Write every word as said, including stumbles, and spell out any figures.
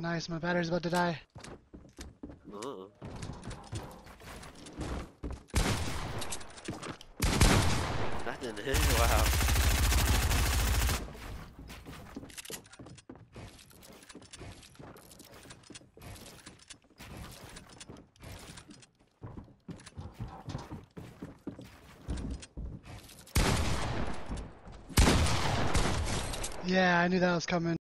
Nice, my battery's about to die. Uh-uh. That didn't hit. Wow. Yeah, I knew that was coming.